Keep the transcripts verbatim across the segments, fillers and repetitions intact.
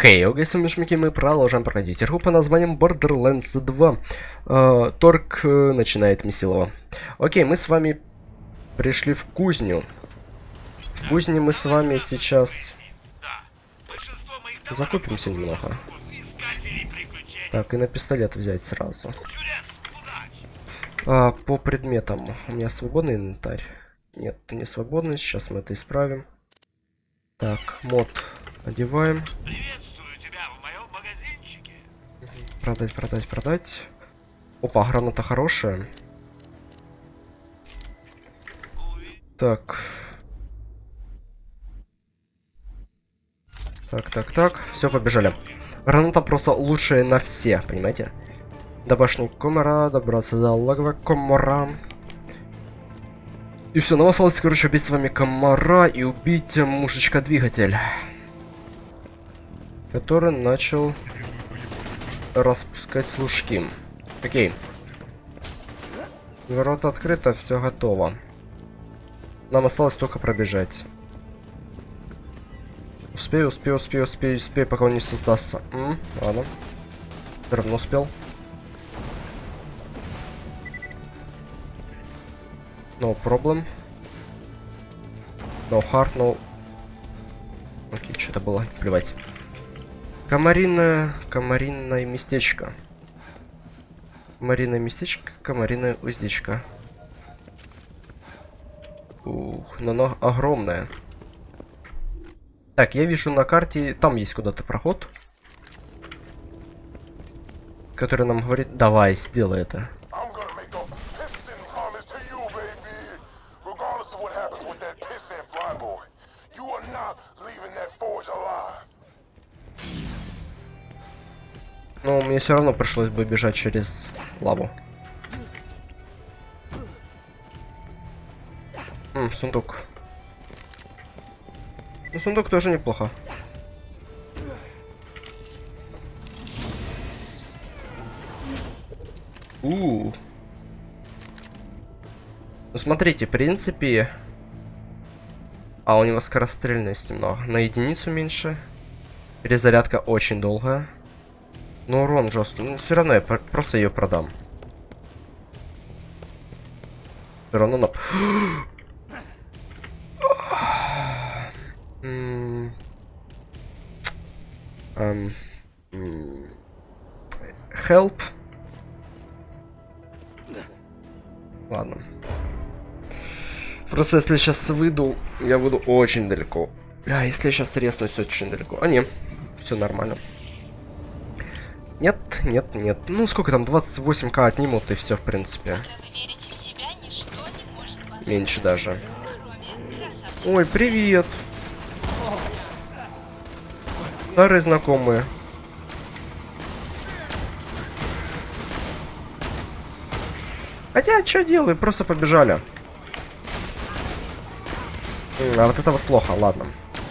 Хей, окей, с вами Шмики, мы продолжаем проходить игру по названием Borderlands два. Э, Торг э, начинает месилово. Окей, мы с вами пришли в кузню. В кузне мы с вами сейчас закупимся немного. Так, и на пистолет взять сразу. А, по предметам. У меня свободный инвентарь? Нет, не свободный. Сейчас мы это исправим. Так, мод одеваем. Продать, продать, продать. Опа, граната хорошая. Так. Так, так, так. Все, побежали. Граната просто лучшая на все, понимаете? До башни комара, добраться до логова комара. И все, нам осталось, короче, убить с вами комара и убить мушечка-двигатель, который начал распускать служки. Окей. Ворота открыто, все готово. Нам осталось только пробежать. Успею, успею, успею, успею, успею, пока он не создастся. М-м, ладно. Все равно успел. No problem. No hard, no... Окей, что-то было, плевать. Комариное, комариное местечко. Комариное местечко, комариное уздечко. Ух, но оно огромное. Так, я вижу на карте, там есть куда-то проход, который нам говорит, давай, сделай это. Но мне все равно пришлось бы бежать через лаву. М, сундук. Ну, сундук тоже неплохо. У. Ну, смотрите, в принципе... А, у него скорострельность немного. На единицу меньше. Перезарядка очень долгая. Но урон жесткий. Ну, все равно я просто ее продам. Все равно на... um, help. Ладно. Просто если я сейчас выйду, я буду очень далеко. Бля, если я сейчас резнусь очень далеко. А, не, все нормально. Нет, нет, нет. Ну, сколько там, двадцать восемь ка отнимут, и все, в принципе. Меньше даже. Ой, привет. Старые знакомые. Хотя, что делаю? Просто побежали. А вот это вот плохо, ладно.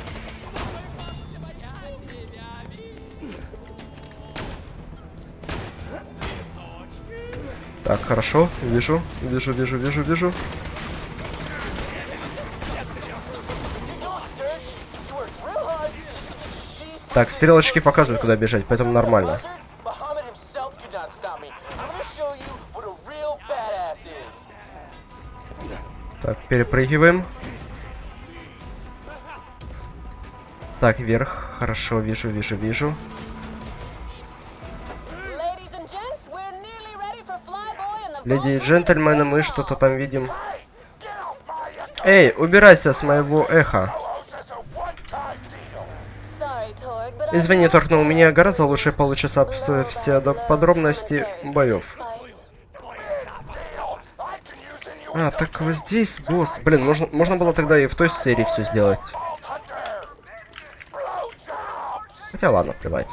Так, хорошо, вижу, вижу, вижу, вижу, вижу. Так, стрелочки показывают, куда бежать, поэтому нормально. Так, перепрыгиваем. Так, вверх. Хорошо, вижу, вижу, вижу. Леди и джентльмены, мы что-то там видим. Эй, убирайся с моего эха. Извини, Торг, но у меня гораздо лучше получится все до подробности боев. А, так вот здесь босс. Блин, можно, можно было тогда и в той серии все сделать. Хотя ладно, плевать.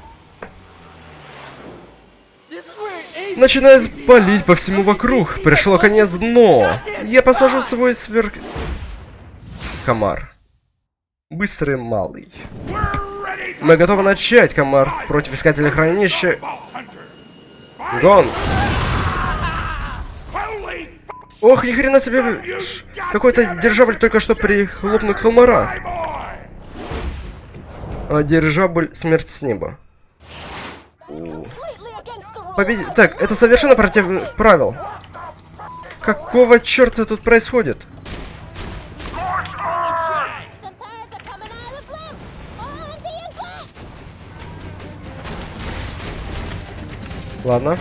Начинает палить по всему вокруг. Пришло конец дно. Я посажу свой сверх... Комар. Быстрый малый. Мы готовы начать, комар. Против искателя хранилища. Гон. Ох, ни хрена себе. Какой-то державль только что прихлопнул комара. Дирижабль смерть с неба. Победи... Так, это совершенно против правил. Какого черта тут происходит? Ладно.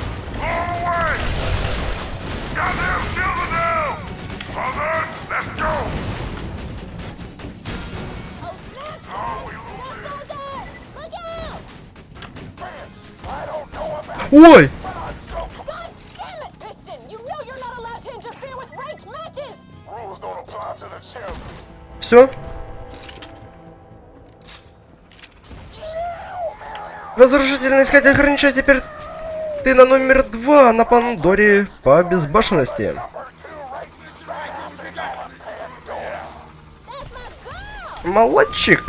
Ой! Все? Разрушительный искатель хранича, теперь ты на номер два на Пандоре по безбашенности. Молодчик!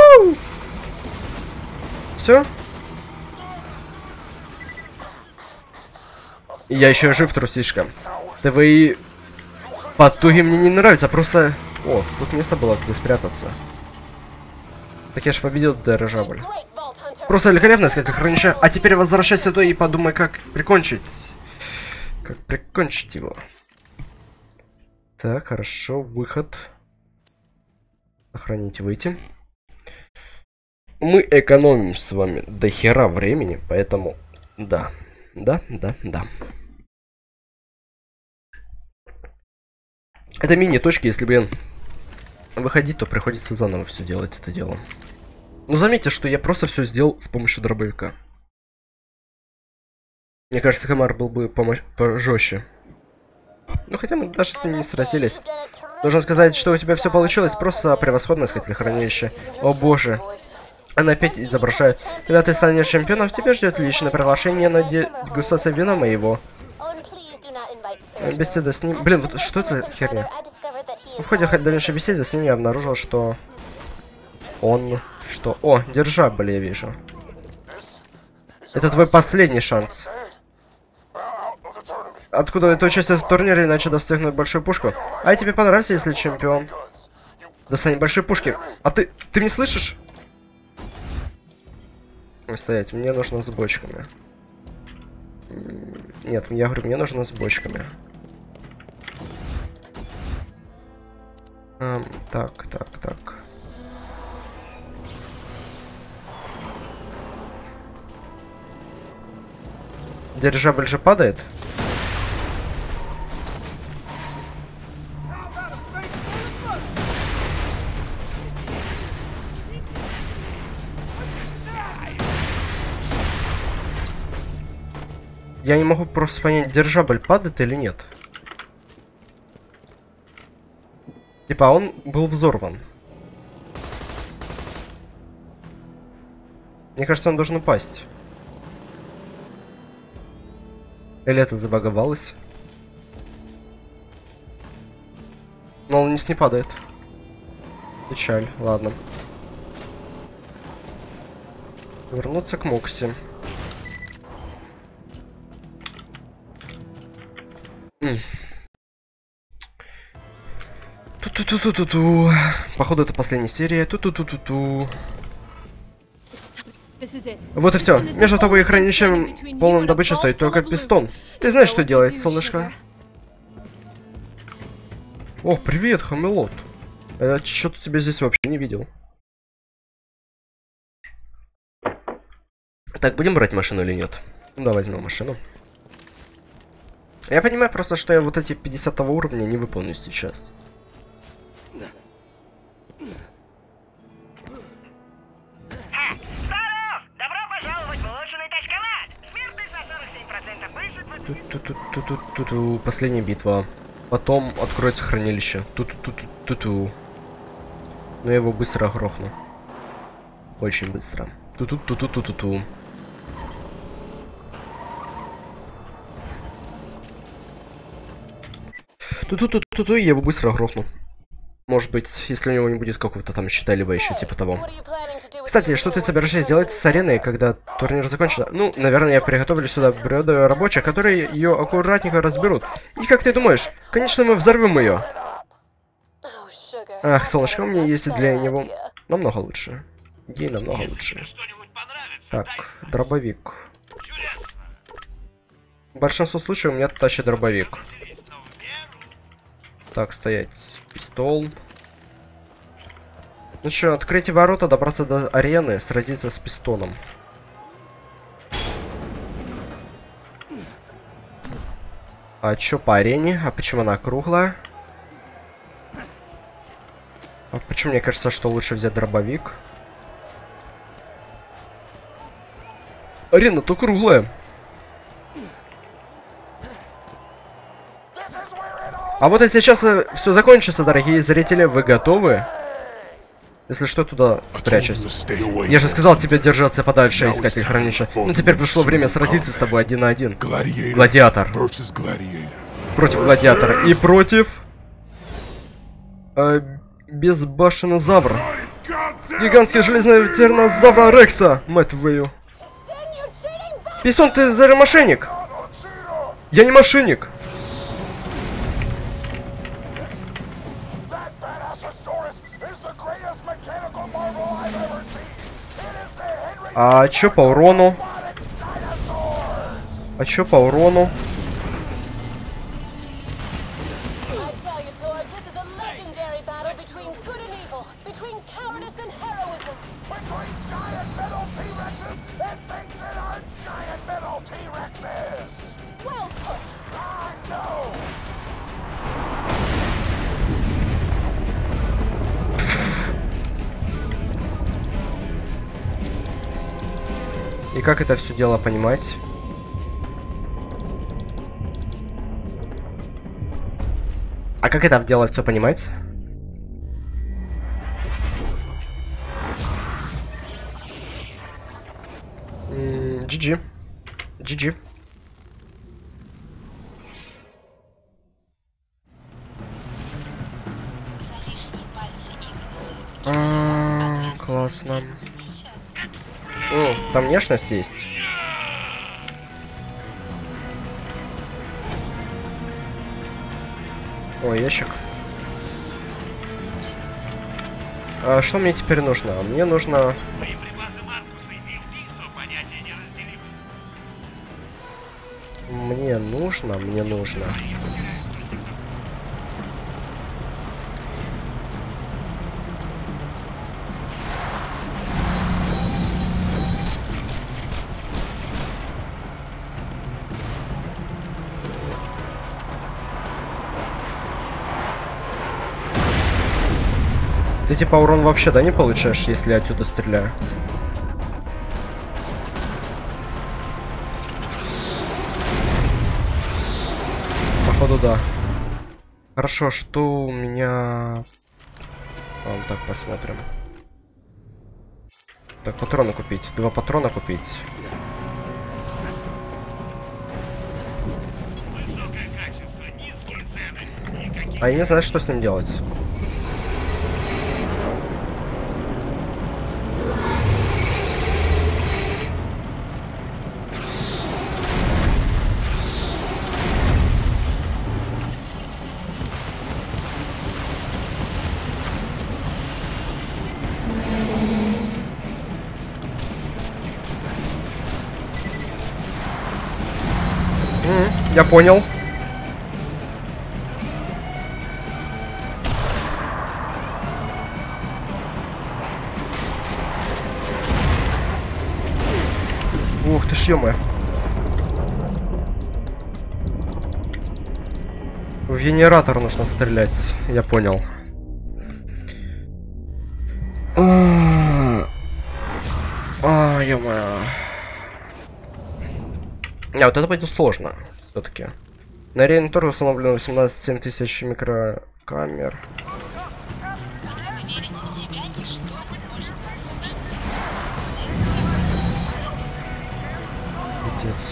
Все? Я еще жив, трусишка. Твои потуги мне не нравятся, просто... О, тут место было, где спрятаться. Так я же победил дирижабль. Просто великолепно, искатель хранича. А теперь возвращайся туда и подумай, как прикончить. Как прикончить его. Так, хорошо, выход. Охранить, выйти. Мы экономим с вами до хера времени, поэтому... Да, да, да, да. Это мини-точки, если, блин, выходить, то приходится заново все делать, это дело. Но заметьте, что я просто все сделал с помощью дробовика. Мне кажется, Комар был бы пожестче. Ну, хотя мы даже с ним не сразились. Должен сказать, что у тебя все получилось просто превосходно, искатель хранилища. О боже. Она опять изображает. Когда ты станешь чемпионом, тебя ждет личное приглашение на дегустацию вина моего. Беседа с ним... Блин, вот что это за херня? В ходе дальнейшей беседы с ним я обнаружил, что... Он... Что? О, дирижабль я вижу. Это твой последний шанс. Откуда это участие в турнире, иначе достигнуть большую пушку? А тебе понравится, если чемпион достанет большой пушки. А ты... Ты не слышишь? Ой, стоять, мне нужно с бочками. Нет, я говорю, мне нужно с бочками. Эм, так, так, так. Дирижабль же падает. Я не могу просто понять, дирижабль падает или нет. Типа, он был взорван. Мне кажется, он должен упасть. Или это забаговалось? Но он вниз не падает. Печаль, ладно. Вернуться к Мокси. Ту-ту-ту-ту-ту-ту. Походу, это последняя серия. Ту-ту-ту-ту-ту. Вот и все. Между тобой и хранилищем полным добычи стоит только пистон. Ты знаешь, что делать, солнышко? О, привет, Хамелот. Я что-то тебя здесь вообще не видел. Так, будем брать машину или нет? Ну, да, возьмем машину. Я понимаю просто, что я вот эти пятидесятого уровня не выполню сейчас. Ту-ту-ту-ту-ту-ту. Последняя битва. Потом откроется хранилище. Ту-ту-ту-ту-ту. Но я его быстро грохну. Очень быстро. Ту-ту-ту-ту-ту-ту. Ту-ту-ту-ту-ту. Я его быстро грохну. Может быть, если у него не будет какого-то там щита, либо еще типа того. Кстати, что ты собираешься сделать с ареной, когда турнир закончится? Ну, наверное, я приготовлю сюда бригаду рабочих, которые ее аккуратненько разберут. И как ты думаешь, конечно, мы взорвем ее. Ах, солнышко, у меня есть для него намного лучше. Ей намного лучше. Так, дробовик. В большинстве случаев у меня тащит дробовик. Так, стоять. Пистол. Ну что, открыть ворота, добраться до арены, сразиться с пистоном. А чё по арене? А почему она круглая? А почему мне кажется, что лучше взять дробовик? Арена-то круглая. А вот и сейчас все закончится, дорогие зрители. Вы готовы? Если что, туда спрячусь. Я же сказал тебе держаться подальше, искатель хранилища. Ну теперь пришло время сразиться с тобой один на один. Гладиатор. Против гладиатора. И против... Э, безбашенозавра. Гигантский железный тиранозавра Рекса. Мать твою. Пистон, ты за мошенник. Я не мошенник. А чё по урону? А чё по урону? И как это все дело понимать? А как это в дело все понимать? джи джи. джи джи. А, классно. О, там внешность есть. О, ящик. А что мне теперь нужно? Мне нужно... Мне нужно, мне нужно... Ты типа урон вообще, да, не получаешь, если я отсюда стреляю? Походу, да. Хорошо, что у меня... Ладно, так, посмотрим. Так, патроны купить. Два патрона купить. А я не знаю, что с ним делать. Я понял. Ух ты ж, ё-моё. В генератор нужно стрелять. Я понял. А, ё-моё. А, вот это будет сложно. Все-таки. На арене тоже установлено восемнадцать семь тысяч микрокамер. Пиздец.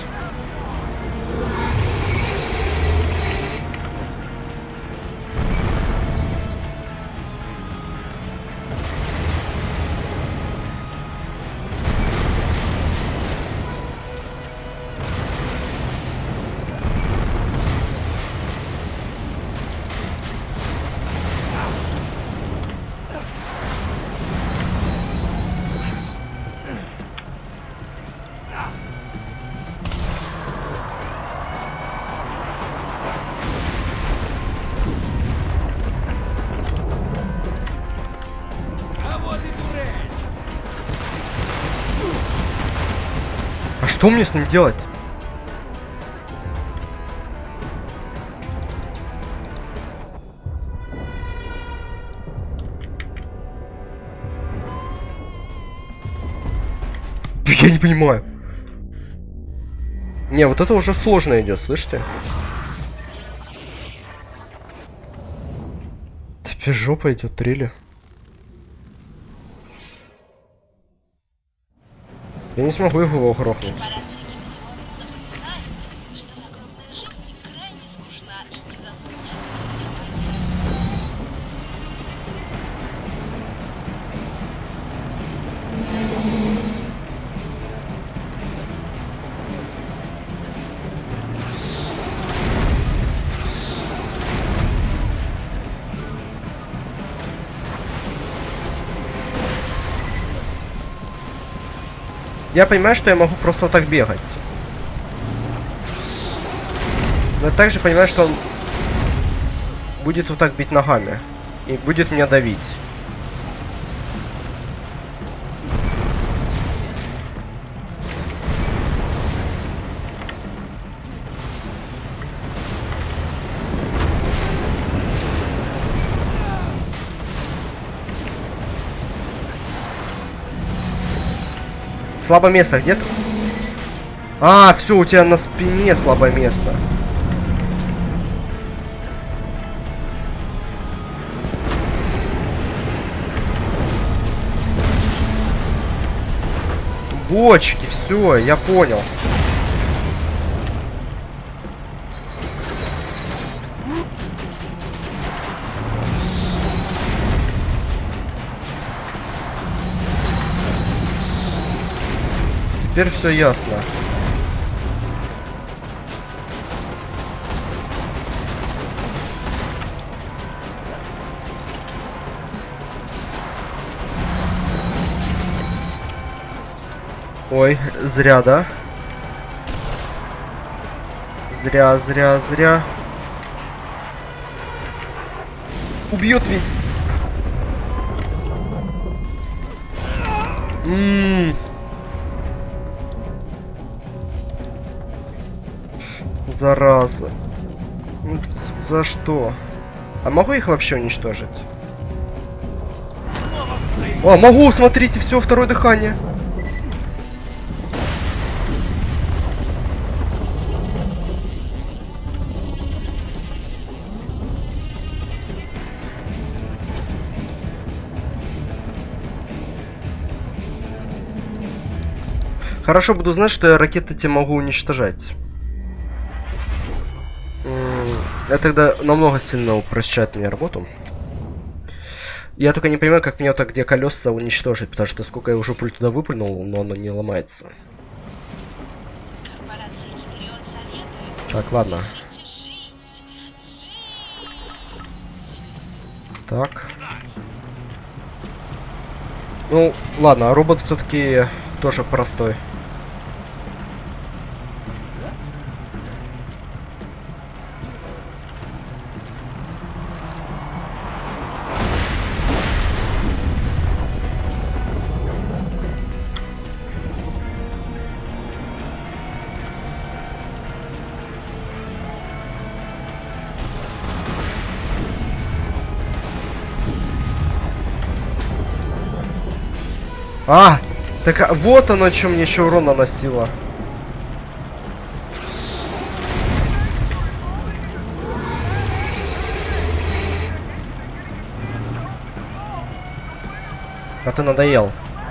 Что мне с ним делать? Я не понимаю. Не, вот это уже сложно идет, слышите? Теперь жопа идет, трили. Я не смогу его грохнуть. Я понимаю, что я могу просто вот так бегать. Но я также понимаю, что он будет вот так бить ногами. И будет меня давить. Слабое место где-то? А, все, у тебя на спине слабое место. Бочки, все, я понял. Теперь все ясно. Ой, зря, да? Зря, зря, зря. Убьет ведь. Ммм. Зараза. Ну, за что? А могу их вообще уничтожить? О, могу, смотрите, все, второе дыхание. Хорошо, буду знать, что я ракеты те могу уничтожать. Это тогда намного сильно упрощает мне работу. Я только не понимаю, как мне вот так где колеса уничтожить, потому что сколько я уже пуль туда выпрыгнул, но оно не ломается. Так, ладно. Так. Ну, ладно, робот все-таки тоже простой. А, так а, вот оно, что мне еще урон наносило. А ты надоел.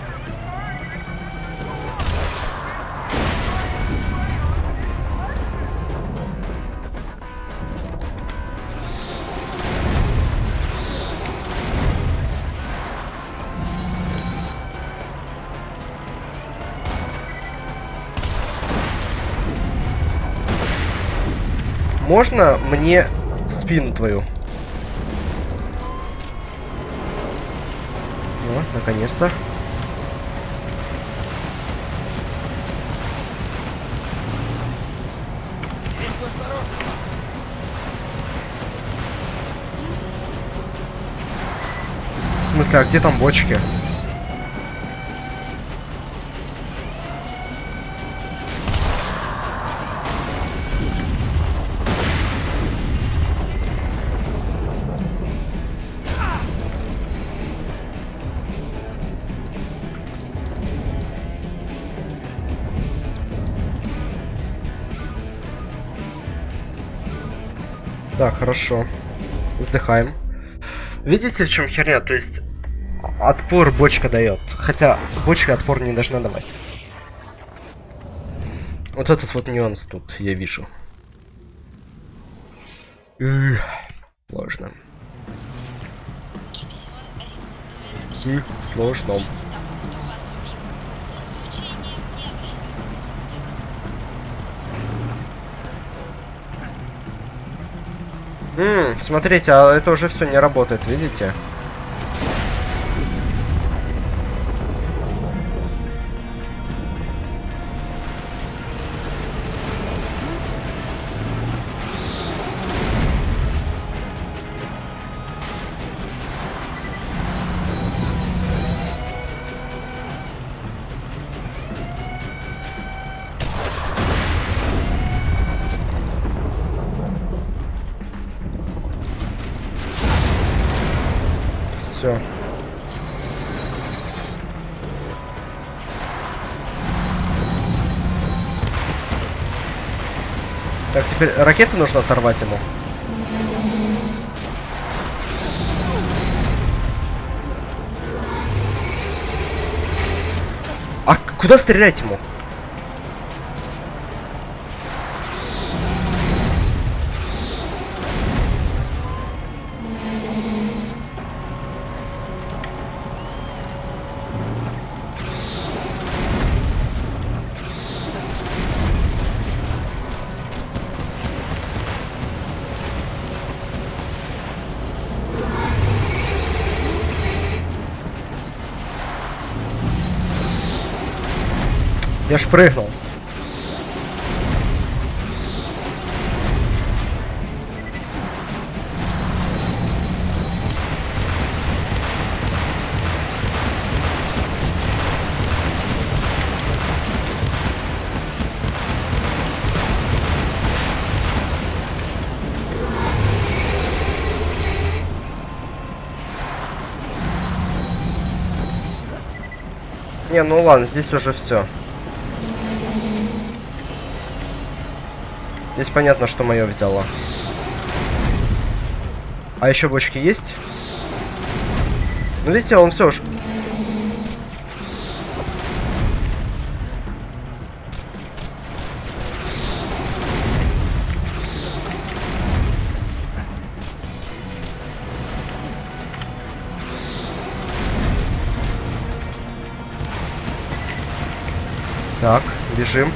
Можно мне в спину твою? Вот, наконец-то. В смысле, а где там бочки? Так, хорошо. Вздыхаем. Видите, в чем херня? То есть отпор бочка дает. Хотя бочка отпор не должна давать. Вот этот вот нюанс тут я вижу. Эх, сложно. Эх, сложно. Ммм, смотрите, а это уже все не работает, видите? Все. Так, теперь ракеты нужно оторвать ему. А куда стрелять ему? Я ж прыгнул. Не, ну ладно, здесь уже все. Здесь понятно, что мое взяло. А еще бочки есть? Ну видите, он все ж. Так, бежим.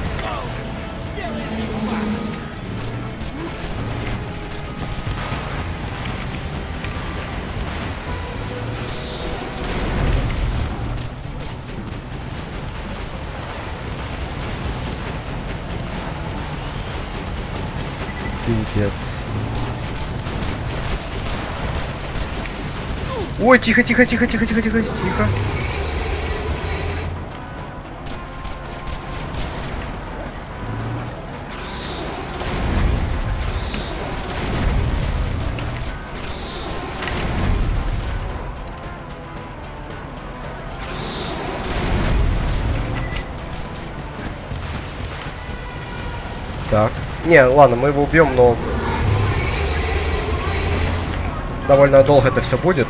Пиздец. Ой, тихо, тихо, тихо, тихо, тихо, тихо, тихо. Так. Не, ладно, мы его убьем, но довольно долго это все будет.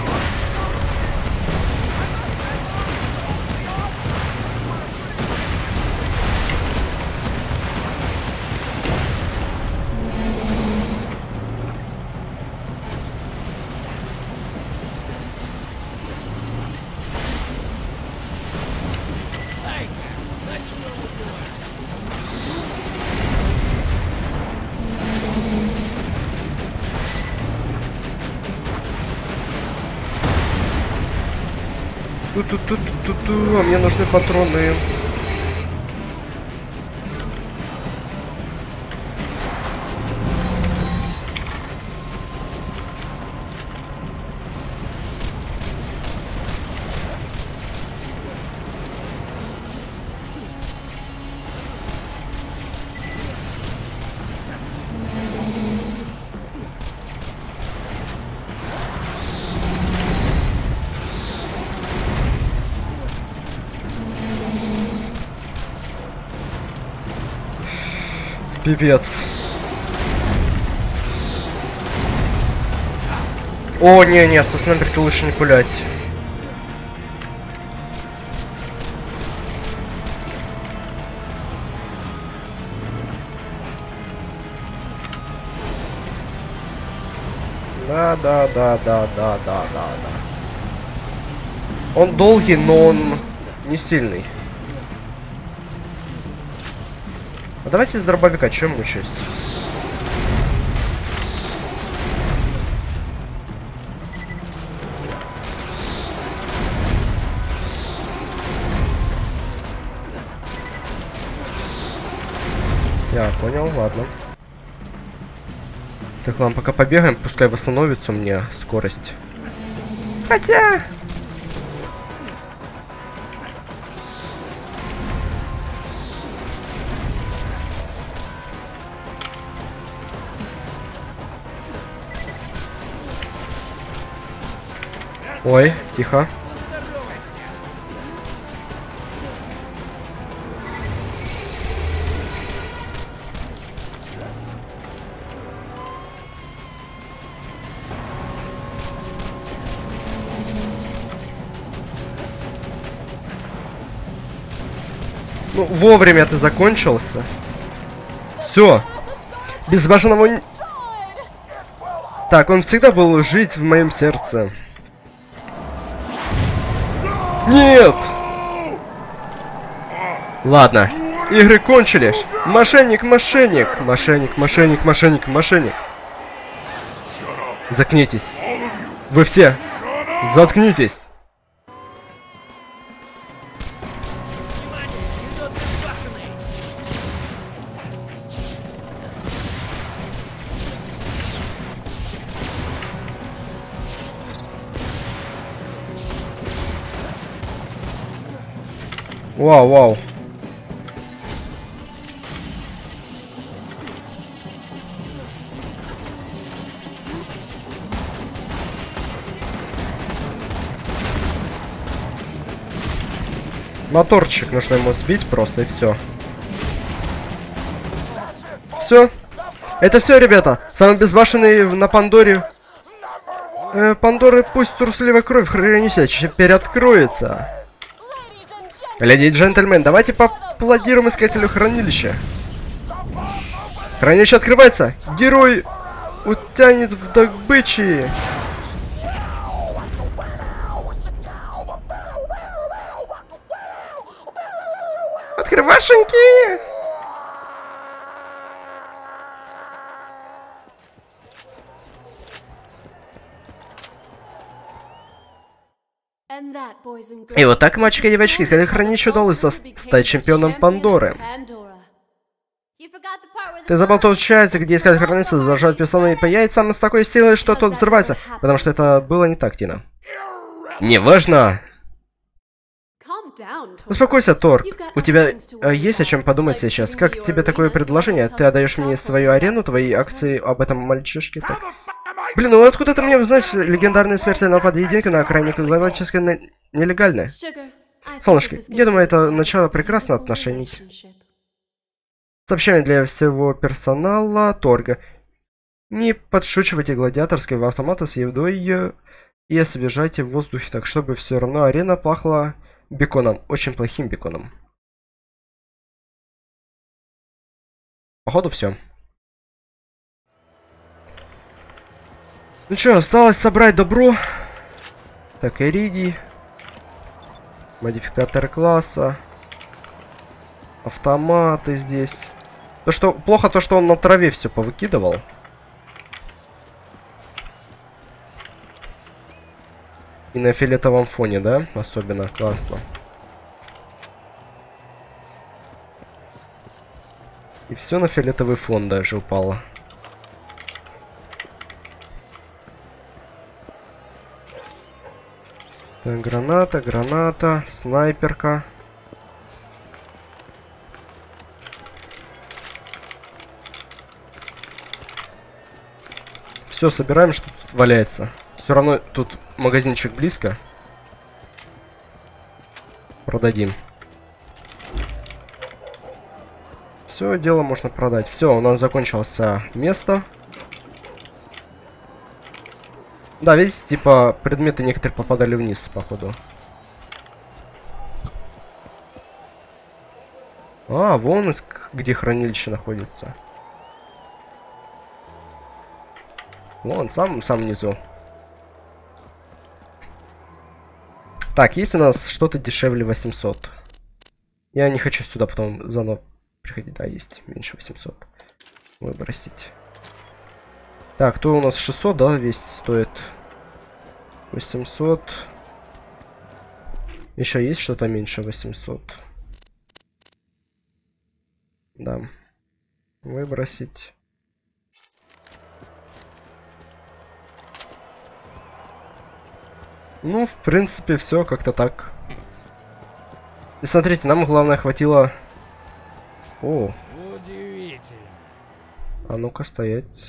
Ту-ту-ту-ту-ту, а мне нужны патроны. Пипец. О, не-не, со снайперки лучше не пулять. Да, да, да, да, да, да, да, да. Он долгий, но он не сильный. А давайте с дробовика, чем мучаюсь? Я понял, ладно. Так, ладно, пока побегаем, пускай восстановится мне скорость. Хотя... Ой, тихо. Ну, вовремя ты закончился. Все. Безбашенного... Так, он всегда был жить в моем сердце. Нет! Ладно. Игры кончились. Мошенник, мошенник. Мошенник, мошенник, мошенник, мошенник. Заткнитесь. Вы все. Заткнитесь. Вау, вау. Моторчик нужно ему сбить просто, и все. Все. Это все, ребята. Самый безбашенный на Пандоре. Э, Пандоры, пусть трусливая кровь в хранилище теперь откроется. Леди и джентльмен, давайте поаплодируем искателю хранилища. Хранилище открывается. Герой утянет в добычи. Открывашеньки! И вот так, мальчики и девочки, искателю хранилища удалось стать чемпионом Пандоры. Ты забыл тот часть, где искатель хранилища зажать пистолет по яйцам с такой силой, что тот взрывается. Потому что это было не так, Тина. Неважно. Успокойся, Торг. У тебя э, есть о чем подумать сейчас? Как тебе такое предложение? Ты отдаешь мне свою арену, твои акции об этом мальчишке? Так. Блин, ну откуда ты мне знаешь, легендарная смертельная поединка на окраине галактической не нелегальная? Солнышки, я думаю, это начало прекрасных отношений. Сообщение для всего персонала Торга. Не подшучивайте гладиаторского автомата с едой и освежайте в воздухе так, чтобы все равно арена пахла беконом. Очень плохим беконом. Походу все. Ну что, осталось собрать добро. Так, Иридий. Модификатор класса. Автоматы здесь. То, что плохо то, что он на траве все повыкидывал. И на фиолетовом фоне, да? Особенно классно. И все на фиолетовый фон даже упало. Так, граната, граната, снайперка. Все, собираем, что тут валяется. Все равно тут магазинчик близко. Продадим. Все, дело можно продать. Все, у нас закончилось место. Да, видите, типа, предметы некоторые попадали вниз, походу. А, вон где хранилище находится. Вон, сам, сам внизу. Так, есть у нас что-то дешевле восемьсот. Я не хочу сюда потом заново приходить. Да, есть меньше восемьсот. Выбросить. Так, то у нас шестьсот, да, весь стоит. восемьсот. Еще есть что-то меньше восемьсот. Да. Выбросить. Ну, в принципе, все как-то так. И смотрите, нам главное хватило... О. Удивительно. А ну-ка, стоять.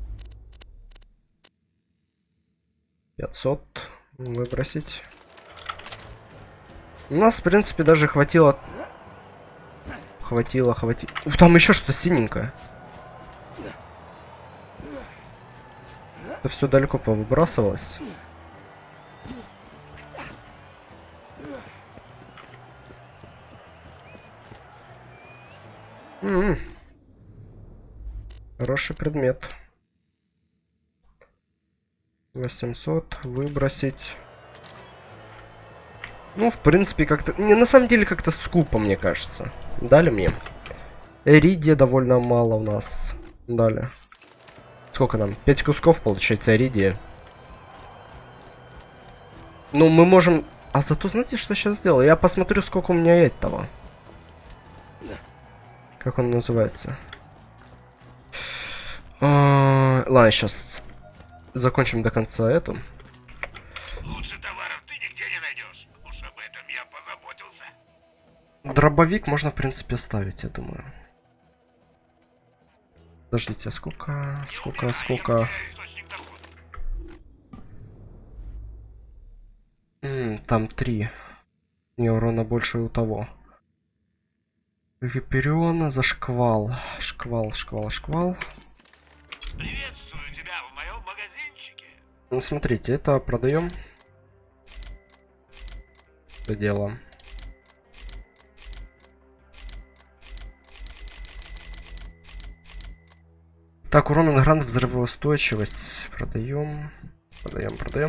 пятьсот. Выбросить. У нас, в принципе, даже хватило... Хватило, хватило. Ух, там еще что-то синенькое. Это все далеко повыбрасывалось. М-м. Хороший предмет. восемьсот. Выбросить. Ну, в принципе, как-то... Не, на самом деле, как-то скупо, мне кажется. Дали мне. Эридия довольно мало у нас. Дали. Сколько нам? пять кусков, получается, эридия. Ну, мы можем... А зато знаете, что я сейчас сделаю? Я посмотрю, сколько у меня этого. Как он называется? А, ладно, сейчас закончим до конца эту. Лучше товаров ты нигде не найдешь. Уж об этом я позаботился. Дробовик можно, в принципе, оставить, я думаю. Подождите, а сколько... Сколько, сколько... М, там три. Не, урона больше у того. Гипериона за шквал. Шквал, шквал, шквал. Приветствую тебя в моем магазинчике. Ну, смотрите, это продаем. Это дело. Так, урон на грант, взрывоустойчивость. Продаем. Продаем, продаем.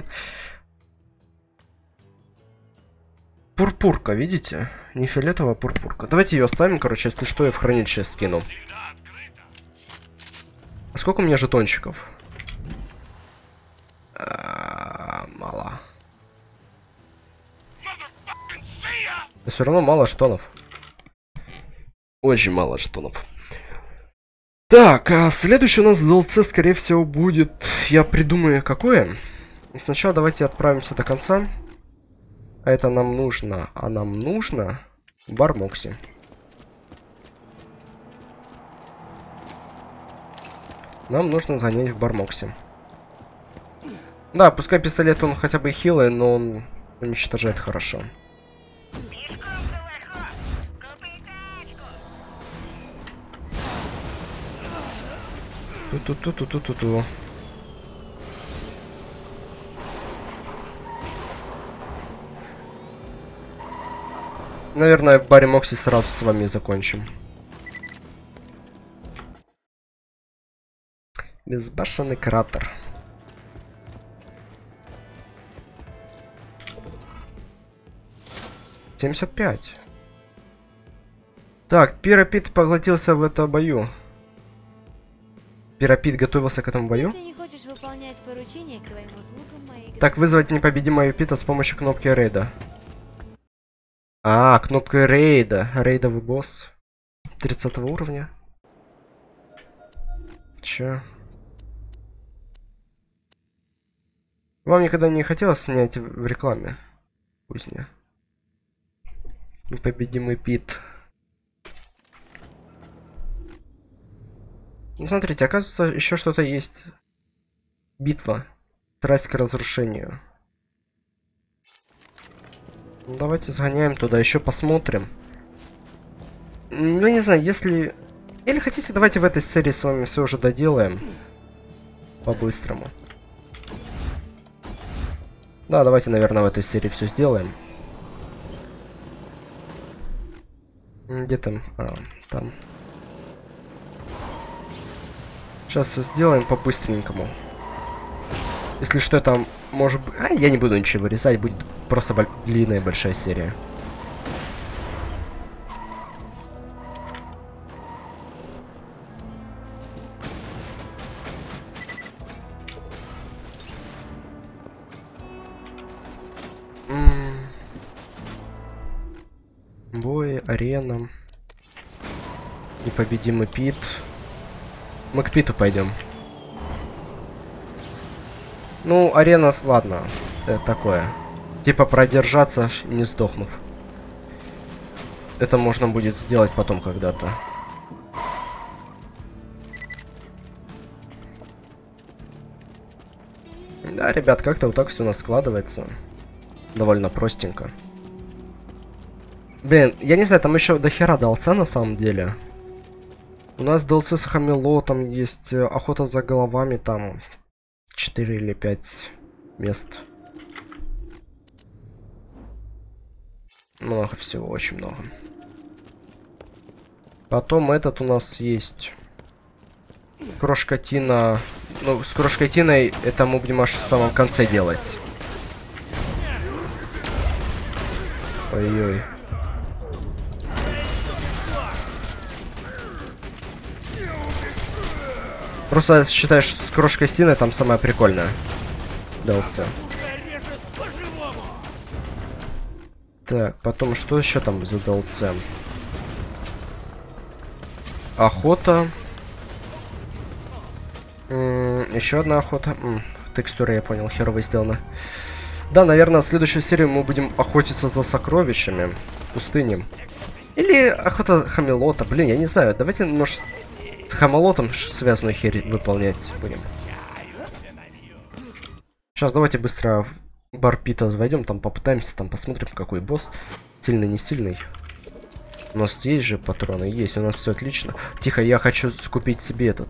Пурпурка, видите? Не фиолетовая, а пурпурка. Давайте ее оставим, короче, если что, я в хранилище скину. А сколько у меня жетончиков? А, мало. Но все равно мало жетонов. Очень мало жетонов. Так, а следующий у нас ди эл си, скорее всего, будет... Я придумаю, какое. Сначала давайте отправимся до конца. А это нам нужно. А нам нужно... Бармокси. Нам нужно занять в Бармоксе. Да, пускай пистолет он хотя бы хилый, но он уничтожает хорошо. Ту-ту-ту-ту-ту-ту-ту. Наверное, в баре Мокси сразу с вами закончим. Безбашенный кратер. семьдесят пять. Так, Пиропит поглотился в это бою. Пиропит готовился к этому бою. Если не хочешь выполнять поручения, к твоим услугам мои... Так, вызвать непобедимого Пита с помощью кнопки рейда. А, кнопка рейда. Рейдовый босс. тридцатого уровня. Че? Вам никогда не хотелось снять в рекламе? Кузня. Непобедимый Пит. Ну, смотрите, оказывается, еще что-то есть. Битва. Страсть к разрушению. Ну, давайте сгоняем туда, еще посмотрим. Ну, не знаю, если... Или хотите, давайте в этой серии с вами все уже доделаем. По-быстрому. Да, давайте, наверное, в этой серии все сделаем. Где там? А, там. Сейчас все сделаем по-быстренькому. Если что, там может быть... А, я не буду ничего вырезать, будет просто бо... длинная большая серия. Бой, арена. Непобедимый Пит. Мы к Питу пойдем. Ну, арена, ладно, это такое. Типа продержаться, не сдохнув. Это можно будет сделать потом когда-то. Да, ребят, как-то вот так все у нас складывается. Довольно простенько. Блин, я не знаю, там еще до хера ДЛЦ на самом деле. У нас ДЛЦ с Хамелотом есть, охота за головами, там четыре или пять мест. Много всего, очень много. Потом этот у нас есть. Крошкатина. Ну, с крошкатиной это мы будем аж в самом конце делать. Ой-ой. Просто считаешь, с крошкой стены там самое прикольное. ДЛЦ. Так, потом что еще там за ДЛЦ? Охота. М-м, еще одна охота. М-м, текстура, я понял, херово сделана. Да, наверное, в следующую серию мы будем охотиться за сокровищами в пустыне. Или охота Хамелота. Блин, я не знаю. Давайте, может, с Хамелотом связанную херь выполнять будем. Сейчас давайте быстро в бар Пита войдем, там попытаемся, там посмотрим, какой босс. Сильный, не сильный. У нас есть же патроны, есть, у нас все отлично. Тихо, я хочу купить себе этот.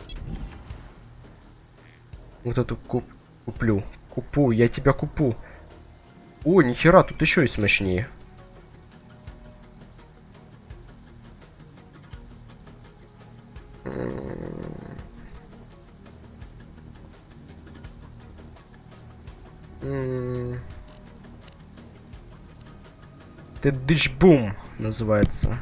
Вот эту куп куплю. Купу, я тебя купу. О, нихера, тут еще есть мощнее. Ты дыш-бум называется.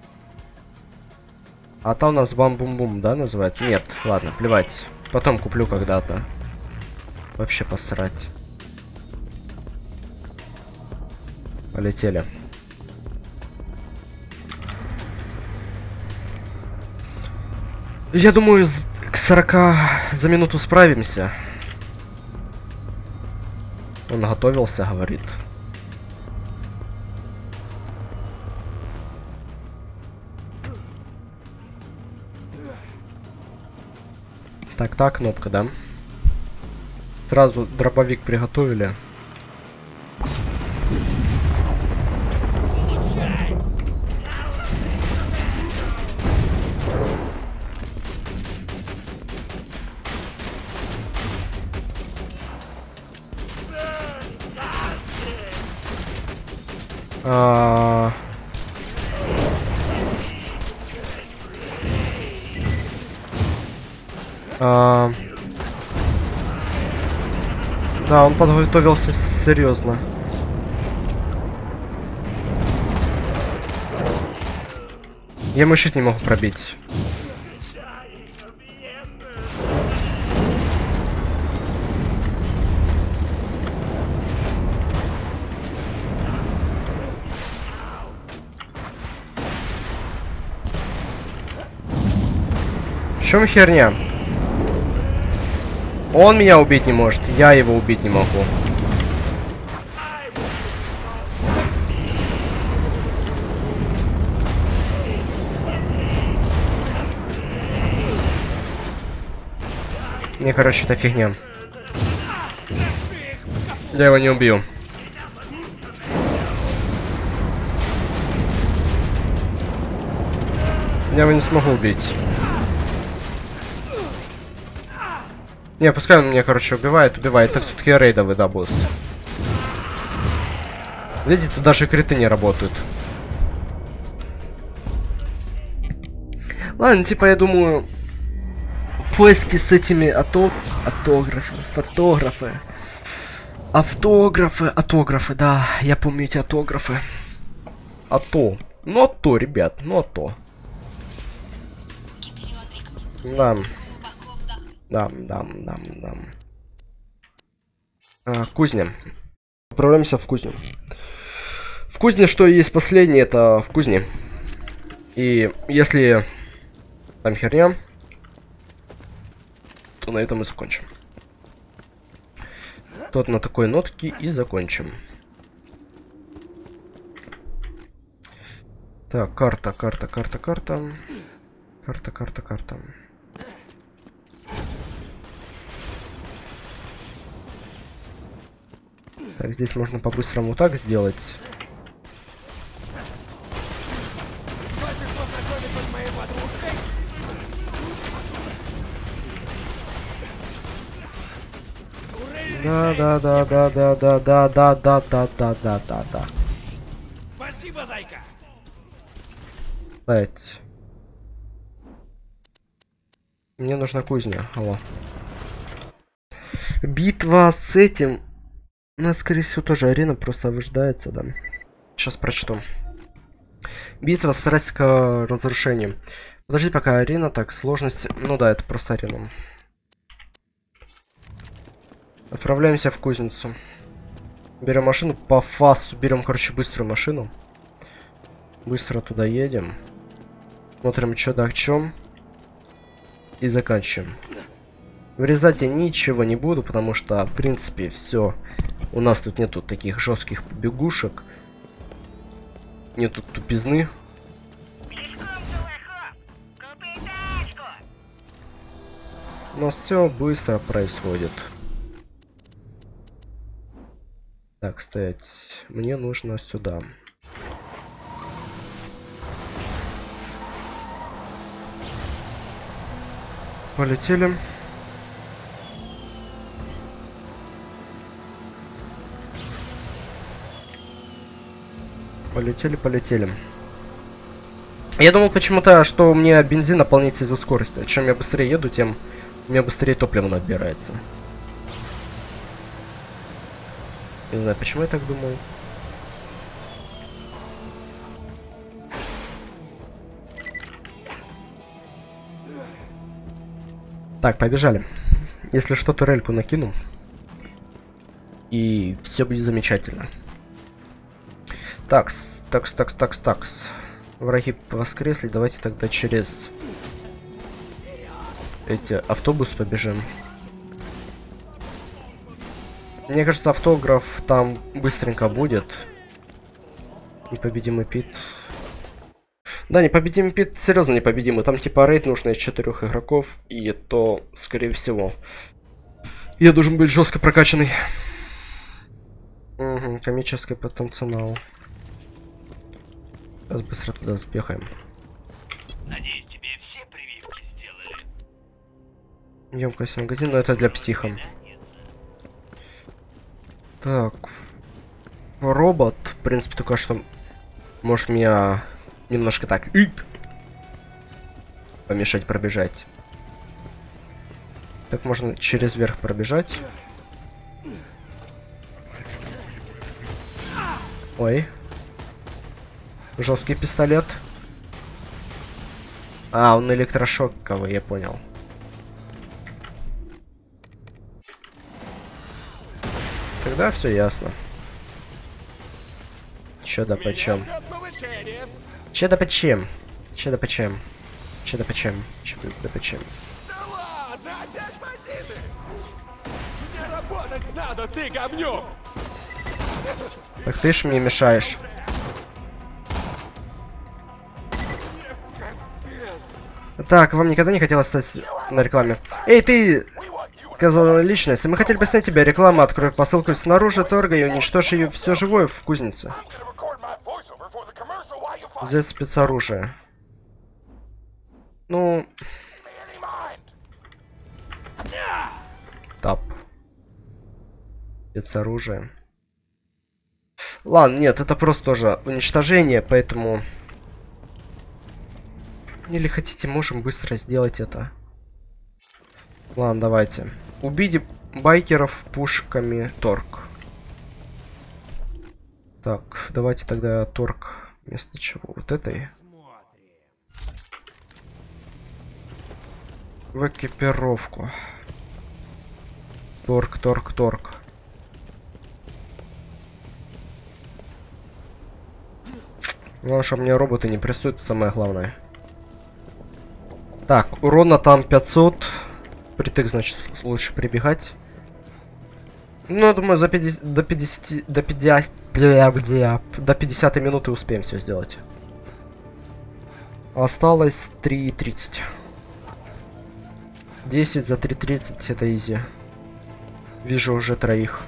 А там у нас бам-бум-бум, да, называется? Нет, ладно, плевать. Потом куплю когда-то. Вообще посрать. Полетели. Я думаю, к сорока за минуту справимся. Он готовился, говорит. Так, так, кнопка, да? Сразу дробовик приготовили. А... А... Да, он подготовился серьезно. Я ему щит не могу пробить. В чем херня? Он меня убить не может, я его убить не могу. Не, короче, это фигня. Я его не убью. Я его не смогу убить. Не, пускай он меня, короче, убивает, убивает. Это все-таки рейдовый, да, босс. Видите, тут даже криты не работают. Ладно, типа, я думаю, поиски с этими ато... автографы, фотографы, автографы, автографы, да, я помню эти автографы. А то, ну а то, ребят, ну а то. Да. Да, да, да, да. А, кузня. Отправляемся в кузню. В кузне, что есть последнее, это в кузне. И если там херня, то на этом и закончим. Тут на такой нотке и закончим. Так, карта, карта, карта, карта. Карта, карта, карта. Так, здесь можно по-быстрому так сделать. Да, да, да, да, да, да, да, да, да, да, да, да, да, да. Спасибо, зайка. Дайте. Мне нужна кузня. Алло. Битва с этим. У нас, скорее всего, тоже арена просто выждается, да. Сейчас прочту. Битва, страсть к разрушению. Подожди, пока арена, так, сложность. Ну да, это просто арена. Отправляемся в кузницу. Берем машину по фасту. Берем, короче, быструю машину. Быстро туда едем. Смотрим, что да к чем. И заканчиваем. Вырезать я ничего не буду, потому что, в принципе, все. У нас тут нету таких жестких побегушек. Нету тупизны. Но все быстро происходит. Так, стоять. Мне нужно сюда. Полетели. Полетели, полетели. Я думал почему-то, что у меня бензин наполнится из-за скорости. Чем я быстрее еду, тем у меня быстрее топливо набирается. Не знаю, почему я так думаю. Так, побежали. Если что, то рельку накину. И все будет замечательно. Такс, такс, такс, такс, такс. Враги воскресли. Давайте тогда через эти автобус побежим. Мне кажется, автограф там быстренько будет. Непобедимый Пит. Да, непобедимый Пит, серьезно непобедимый. Там типа рейд нужно из четырех игроков. И то, скорее всего, я должен быть жестко прокачанный. Угу, комический потенциал. Сейчас быстро туда сбегаем. Надеюсь, тебе все прививки сделали. Емкость магазин, но это для психа. Так. Робот, в принципе, только что может меня немножко так помешать пробежать. Так можно через верх пробежать. Ой. Жесткий пистолет. А, он электрошоковый, я понял. Тогда все ясно. Чё да почем? Чё да почем? Чё да почем? Чё да почем? Чё да почем? Да ладно, опять бандиты! Мне работать надо, ты говнюк! Так ты ж мне мешаешь. Так, вам никогда не хотелось стать на рекламе? Эй, ты! Сказала личность. Мы хотели бы снять тебя рекламу. Открой посылку снаружи торга и уничтожь ее все живое в кузнице. Здесь спецоружие. Ну... Тап. Спецоружие. Ладно, нет, это просто тоже уничтожение, поэтому... Или хотите, можем быстро сделать это. Ладно, давайте. Убить байкеров пушками торг. Так, давайте тогда торг вместо чего? Вот этой. В экипировку. Торг, торг, торг. Главное, чтобы мне роботы не прессуют, самое главное. Так, урона там пятьсот. Притык, значит, лучше прибегать. Ну, я думаю, за пятьдесят, до пятидесяти, до пятидесяти, бля, бля, до пятидесятой минуты успеем все сделать. Осталось три тридцать. десять за три тридцать, это изи. Вижу уже троих.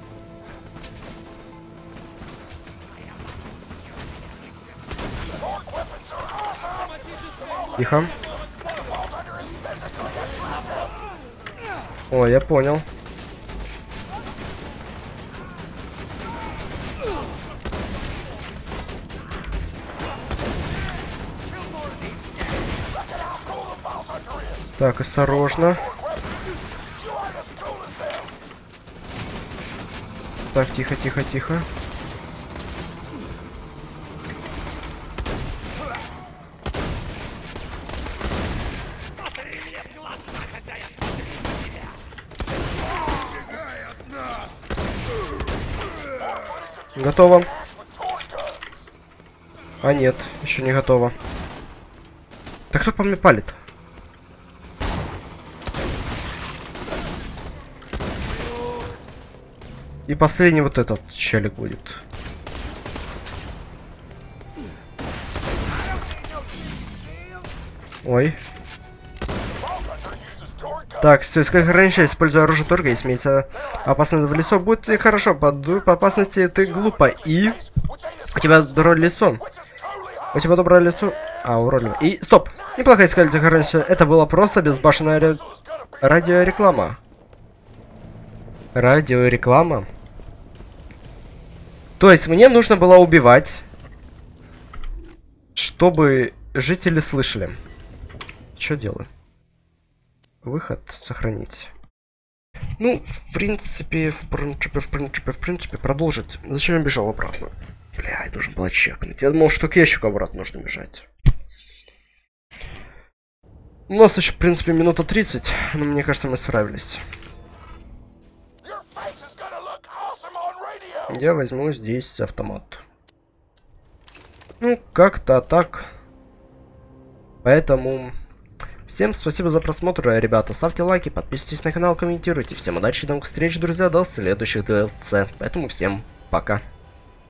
Тихо. О, я понял. Так, осторожно. Так, тихо, тихо, тихо. Готово. А нет, еще не готово. Да кто по мне палит? И последний вот этот челик будет. Ой. Так, все, как раньше, используя оружие торга, если имеется опасность в лицо, будет и хорошо, под по опасности ты глупо, и у тебя доброе лицо. У тебя доброе лицо. А, уродливо. И стоп! Неплохо искали, как раньше, это было просто безбашенная ре... радиореклама. Радиореклама. То есть мне нужно было убивать, чтобы жители слышали. Что делаю? Выход сохранить. Ну, в принципе, в принципе, в принципе, в принципе, продолжить. Зачем я бежал обратно? Бля, я должен был чекнуть. Я думал, что к ящику обратно нужно бежать. У нас еще, в принципе, минута тридцать, но мне кажется, мы справились. Я возьму здесь автомат. Ну, как-то так. Поэтому... Всем спасибо за просмотр, ребята. Ставьте лайки, подписывайтесь на канал, комментируйте. Всем удачи, до новых встреч, друзья, до следующих ди эл си. Поэтому всем пока.